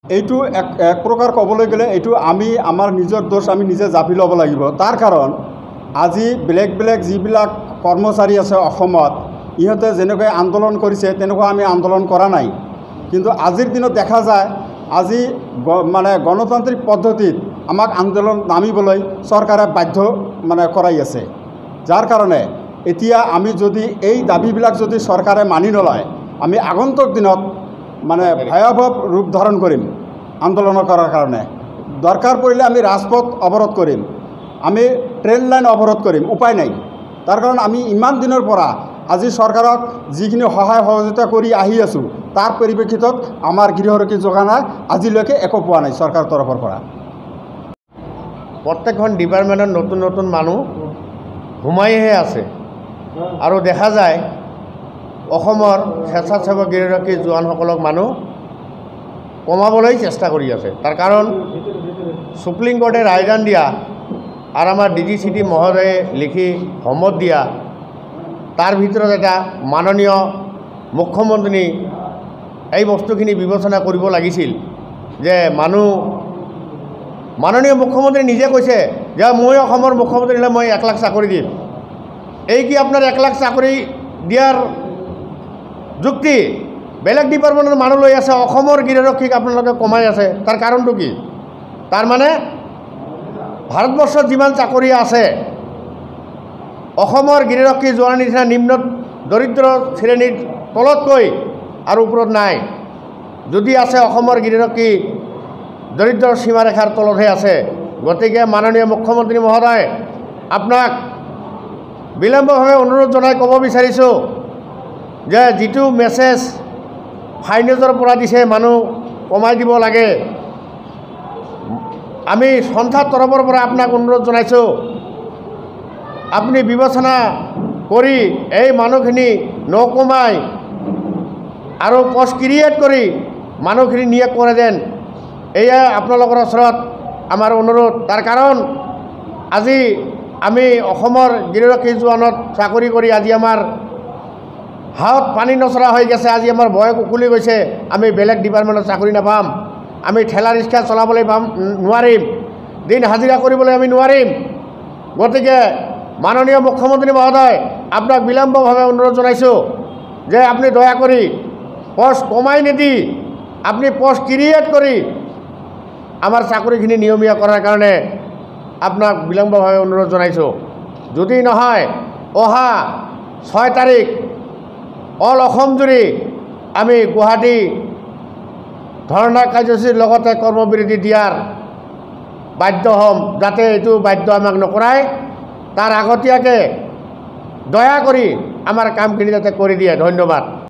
এইটো এক প্ৰকাৰ ক'বলৈ গ'লে এইটো আমি আমাৰ নিজৰ দোষ আমি নিজে জাপি ল'ব লাগিব। তাৰ কাৰণ আজি বেলেগ বেলেগ যিবিলাক কৰ্মচাৰী আছে অসমত, ইহঁতে যেনেকৈ আন্দোলন কৰিছে তেনেকুৱা আমি আন্দোলন কৰা নাই। কিন্তু আজিৰ দিনত দেখা যায় আজি মানে গণতান্ত্ৰিক পদ্ধতিত আমাক আন্দোলন নামিবলৈ চৰকাৰে বাধ্য কৰাই আছে। যাৰ কাৰণে এতিয়া আমি যদি এই দাবীবিলাক যদি চৰকাৰে মানি নলয়, আমি আগন্তুক দিনত ভয়াৱহ ৰূপ ধাৰণ কৰিম আন্দোলন কৰাৰ কাৰণে। দৰকাৰ পৰিলে আমি ৰাজপথ অৱৰোধ কৰিম, আমি ট্ৰেইন লাইন অৱৰোধ কৰিম, উপায় নাই। তাৰ কাৰণ আমি ইমান দিনৰ পৰা আজি চৰকাৰক যিখিনি সহায় সহযোগিতা কৰি আহি আছোঁ, তাৰ পৰিপ্ৰেক্ষিতত আমাৰ গৃহৰক্ষী যোগানাই আজিলৈকে একো পোৱা নাই চৰকাৰৰ তৰফৰ পৰা। প্ৰত্যেকখন ডিপাৰ্টমেণ্টত নতুন নতুন মানুহ সোমাইহে আছে আৰু দেখা যায় অসমৰ স্বেচ্ছাসেৱক গৃহৰক্ষী জোৱানসকলক মানুহ কমাবলৈ চেষ্টা কৰি আছে। তাৰ কাৰণ সুপ্ৰিম কোৰ্টে ৰায়দান দিয়া আৰু আমাৰ DGCT মহোদয়ে লিখি সমত দিয়া, তাৰ ভিতৰত এটা মাননীয় মুখ্যমন্ত্ৰী এই বস্তুখিনি বিবেচনা কৰিব লাগিছিল যে মাননীয় মুখ্যমন্ত্ৰী নিজে কৈছে যে মই অসমৰ মুখ্যমন্ত্ৰী হ'লে মই 1 লাখ চাকৰি দিম। এই কি আপোনাৰ 1 লাখ চাকৰি দিয়াৰ যুক্তি? বেলেগ ডিপাৰ্টমেণ্টৰ মানুহ লৈ আছে, অসমৰ গৃহৰক্ষীক আপোনালোকে কমাই আছে, তাৰ কাৰণটো কি? তাৰ মানে ভাৰতবৰ্ষত যিমান চাকৰি আছে অসমৰ গৃহৰক্ষী জোৱানৰ নিচিনা নিম্ন দৰিদ্ৰ শ্ৰেণীৰ তলতকৈ আৰু ওপৰত নাই। যদি আছে অসমৰ গৃহৰক্ষী দৰিদ্ৰ সীমাৰেখাৰ তলতহে আছে। গতিকে মাননীয় মুখ্যমন্ত্ৰী মহোদয়, আপোনাক বিলম্বভাৱে অনুৰোধ জনাই ক'ব বিচাৰিছোঁ যে যিটো মেছেজ ফাইনেন্সৰ পৰা দিছে মানুহ কমাই দিব লাগে, আমি সন্থাৰ তৰফৰ পৰা আপোনাক অনুৰোধ জনাইছোঁ আপুনি বিবেচনা কৰি এই মানুহখিনি নকমাই আৰু পষ্ট ক্ৰিয়েট কৰি মানুহখিনি নিয়োগ কৰে যেন, এয়া আপোনালোকৰ ওচৰত আমাৰ অনুৰোধ। তাৰ কাৰণ আজি আমি অসমৰ গৃহৰক্ষী জোৱানত চাকৰি কৰি আজি আমাৰ হাত পানী নচৰা হৈ গৈছে। আজি আমাৰ বয়স উকলি গৈছে, আমি বেলেগ ডিপাৰ্টমেণ্টত চাকৰি নাপাম, আমি ঠেলা ৰিক্সা চলাবলৈ নোৱাৰিম, দিন হাজিৰা কৰিবলৈ আমি নোৱাৰিম। গতিকে মাননীয় মুখ্যমন্ত্ৰী মহোদয়, আপোনাক বিলম্বভাৱে অনুৰোধ জনাইছোঁ যে আপুনি দয়া কৰি পোষ্ট কমাই নিদি আপুনি পোষ্ট ক্ৰিয়েট কৰি আমাৰ চাকৰিখিনি নিয়মীয়া কৰাৰ কাৰণে আপোনাক বিলম্বভাৱে অনুৰোধ জনাইছোঁ। যদি নহয় অহা 6 তাৰিখ অল অসম জুৰি আমি গুৱাহাটী ধৰ্ণা কাৰ্যসূচীৰ লগতে কৰ্মবিৰতি দিয়াৰ বাধ্য হ'ম। যাতে এইটো বাধ্য আমাক নকৰায়, তাৰ আগতীয়াকৈ দয়া কৰি আমাৰ কামখিনি যাতে কৰি দিয়ে। ধন্যবাদ।